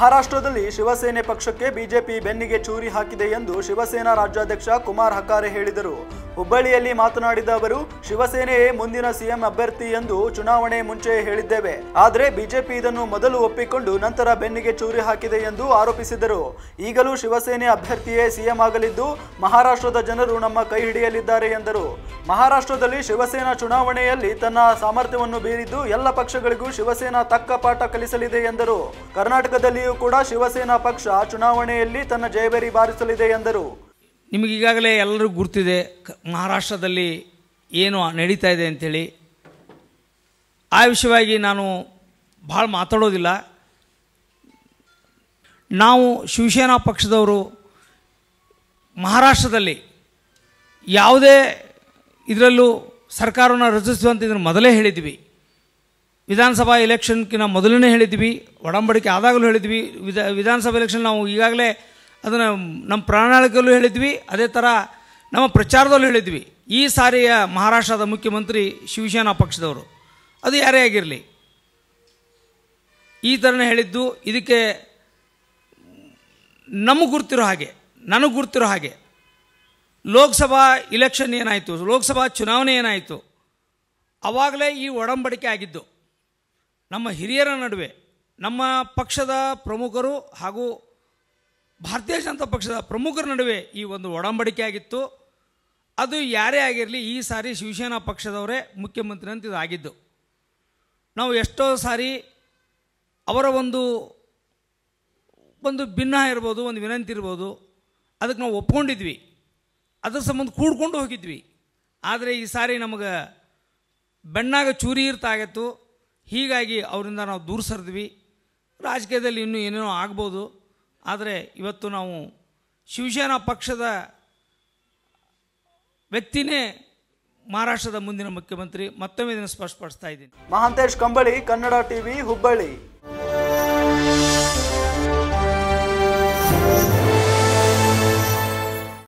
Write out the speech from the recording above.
ಮಹಾರಾಷ್ಟ್ರದಲ್ಲಿ ಶಿವಸೇನೆ ಪಕ್ಷಕ್ಕೆ ಬಿಜೆಪಿ ಬೆನ್ನಿಗೆ ಚೂರಿ ಹಾಕಿದೆ ಎಂದು ಶಿವಸೇನಾ ರಾಜ್ಯಾಧ್ಯಕ್ಷ ಕುಮಾರ್ ಹಕಾರೆ ಹೇಳಿದರು. ಹುಬ್ಬಳ್ಳಿಯಲ್ಲಿ ಮಾತನಾಡಿದ ಅವರು, ಶಿವಸೇನೆಯೇ ಮುಂದಿನ ಸಿಎಂ ಅಭ್ಯರ್ಥಿ ಎಂದು ಚುನಾವಣೆ ಮುಂಚೆ ಹೇಳಿದ್ದೇವೆ. ಆದರೆ ಬಿಜೆಪಿ ಇದನ್ನು ಮೊದಲು ಒಪ್ಪಿಕೊಂಡು ನಂತರ ಬೆನ್ನಿಗೆ ಚೂರಿ ಹಾಕಿದೆ ಎಂದು ಆರೋಪಿಸಿದರು. ಈಗಲೂ ಶಿವಸೇನೆ ಅಭ್ಯರ್ಥಿಯೇ ಸಿಎಂ ಆಗಲಿದ್ದು ಮಹಾರಾಷ್ಟ್ರದ ಜನರು ನಮ್ಮ ಕೈ ಹಿಡಿಯಲಿದ್ದಾರೆ ಎಂದರು. ಮಹಾರಾಷ್ಟ್ರದಲ್ಲಿ ಶಿವಸೇನಾ ಚುನಾವಣೆಯಲ್ಲಿ ತನ್ನ ಸಾಮರ್ಥ್ಯವನ್ನು ಬೀರಿದ್ದು ಎಲ್ಲ ಪಕ್ಷಗಳಿಗೂ ಶಿವಸೇನಾ ತಕ್ಕ ಪಾಠ ಕಲಿಸಲಿದೆ ಎಂದರು. ಕರ್ನಾಟಕದಲ್ಲಿಯೂ ಕೂಡ ಶಿವಸೇನಾ ಪಕ್ಷ ಚುನಾವಣೆಯಲ್ಲಿ ತನ್ನ ಜಯಬೇರಿ ಬಾರಿಸಲಿದೆ ಎಂದರು. ನಿಮಗೀಗಾಗಲೇ ಎಲ್ಲರಿಗೂ ಗುರ್ತಿದೆ ಮಹಾರಾಷ್ಟ್ರದಲ್ಲಿ ಏನು ನಡೀತಾ ಇದೆ ಅಂಥೇಳಿ. ಆ ವಿಷಯವಾಗಿ ನಾನು ಭಾಳ ಮಾತಾಡೋದಿಲ್ಲ. ನಾವು ಶಿವಸೇನಾ ಪಕ್ಷದವರು ಮಹಾರಾಷ್ಟ್ರದಲ್ಲಿ ಯಾವುದೇ ಇದರಲ್ಲೂ ಸರ್ಕಾರವನ್ನು ರಚಿಸುವಂತ ಇದನ್ನು ಮೊದಲೇ ಹೇಳಿದ್ವಿ. ವಿಧಾನಸಭಾ ಎಲೆಕ್ಷನ್ಕಿಂತ ಮೊದಲನೇ ಹೇಳಿದ್ವಿ, ಒಡಂಬಡಿಕೆ ಆದಾಗಲೂ ಹೇಳಿದ್ವಿ. ವಿಧಾನಸಭಾ ಎಲೆಕ್ಷನ್ ನಾವು ಈಗಾಗಲೇ ಅದನ್ನು ನಮ್ಮ ಪ್ರಣಾಳಿಕೆಯಲ್ಲೂ ಹೇಳಿದ್ವಿ, ಅದೇ ಥರ ನಮ್ಮ ಪ್ರಚಾರದಲ್ಲೂ ಹೇಳಿದ್ವಿ. ಈ ಸಾರಿಯ ಮಹಾರಾಷ್ಟ್ರದ ಮುಖ್ಯಮಂತ್ರಿ ಶಿವಸೇನಾ ಪಕ್ಷದವರು, ಅದು ಯಾರೇ ಆಗಿರಲಿ, ಈ ಥರನೇ ಹೇಳಿದ್ದು. ಇದಕ್ಕೆ ನಮಗೆ ಗುರ್ತಿರೋ ಹಾಗೆ, ನನಗೆ ಗುರ್ತಿರೋ ಹಾಗೆ ಲೋಕಸಭಾ ಇಲೆಕ್ಷನ್ ಏನಾಯಿತು, ಲೋಕಸಭಾ ಚುನಾವಣೆ ಏನಾಯಿತು, ಆವಾಗಲೇ ಈ ಒಡಂಬಡಿಕೆ ಆಗಿದ್ದು. ನಮ್ಮ ಹಿರಿಯರ ನಡುವೆ, ನಮ್ಮ ಪಕ್ಷದ ಪ್ರಮುಖರು ಹಾಗೂ ಭಾರತೀಯ ಜನತಾ ಪಕ್ಷದ ಪ್ರಮುಖರ ನಡುವೆ ಈ ಒಂದು ಒಡಂಬಡಿಕೆ ಆಗಿತ್ತು. ಅದು ಯಾರೇ ಆಗಿರಲಿ, ಈ ಸಾರಿ ಶಿವಸೇನಾ ಪಕ್ಷದವರೇ ಮುಖ್ಯಮಂತ್ರಿ ಅಂತ ಇದು ಆಗಿದ್ದು. ನಾವು ಎಷ್ಟೋ ಸಾರಿ ಅವರ ಒಂದು ಭಿನ್ನ ಇರ್ಬೋದು, ಒಂದು ವಿನಂತಿ ಇರ್ಬೋದು, ಅದಕ್ಕೆ ನಾವು ಒಪ್ಕೊಂಡಿದ್ವಿ, ಅದ್ರ ಸಂಬಂಧ ಕೂಡ್ಕೊಂಡು ಹೋಗಿದ್ವಿ. ಆದರೆ ಈ ಸಾರಿ ನಮಗೆ ಬೆಣ್ಣಾಗ ಚೂರಿ ಇರ್ತಾಗಿತ್ತು. ಹೀಗಾಗಿ ಅವರಿಂದ ನಾವು ದೂರ ಸರಿದ್ವಿ. ರಾಜಕೀಯದಲ್ಲಿ ಇನ್ನೂ ಏನೇನೋ ಆಗ್ಬೋದು, ಆದರೆ ಇವತ್ತು ನಾವು ಶಿವಸೇನಾ ಪಕ್ಷದ ವ್ಯಕ್ತಿನೇ ಮಹಾರಾಷ್ಟ್ರದ ಮುಂದಿನ ಮುಖ್ಯಮಂತ್ರಿ. ಮತ್ತೊಮ್ಮೆ ಇದನ್ನು ಸ್ಪಷ್ಟಪಡಿಸ್ತಾ ಇದ್ದೀನಿ. ಮಹಾಂತೇಶ್ ಕಂಬಳಿ, ಕನ್ನಡ ಟಿವಿ, ಹುಬ್ಬಳ್ಳಿ.